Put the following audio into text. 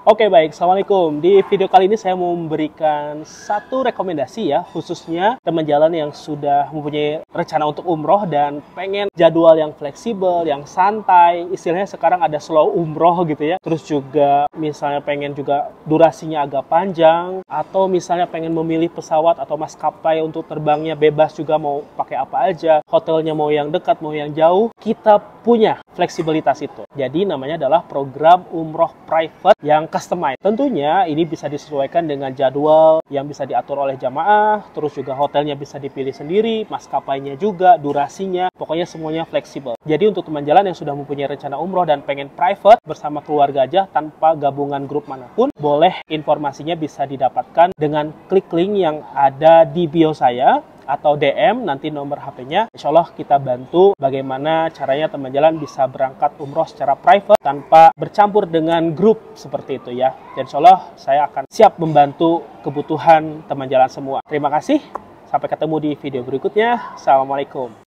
Oke baik, Assalamualaikum. Di video kali ini saya mau memberikan satu rekomendasi ya, khususnya teman jalan yang sudah mempunyai rencana untuk umroh dan pengen jadwal yang fleksibel, yang santai. Istilahnya sekarang ada slow umroh gitu ya. Terus juga misalnya pengen juga durasinya agak panjang, atau misalnya pengen memilih pesawat atau maskapai untuk terbangnya bebas juga, mau pakai apa aja, hotelnya mau yang dekat, mau yang jauh, kita punya fleksibilitas itu. Jadi namanya adalah program umroh private yang customize. Tentunya ini bisa disesuaikan dengan jadwal yang bisa diatur oleh jamaah, terus juga hotelnya bisa dipilih sendiri, maskapainya juga, durasinya, pokoknya semuanya fleksibel. Jadi untuk teman jalan yang sudah mempunyai rencana umroh dan pengen private bersama keluarga aja tanpa gabungan grup manapun, boleh informasinya bisa didapatkan dengan klik link yang ada di bio saya, atau DM nanti nomor HP-nya. Insya Allah kita bantu bagaimana caranya teman jalan bisa berangkat umroh secara private tanpa bercampur dengan grup seperti itu ya. Dan insya Allah saya akan siap membantu kebutuhan teman jalan semua. Terima kasih. Sampai ketemu di video berikutnya. Assalamualaikum.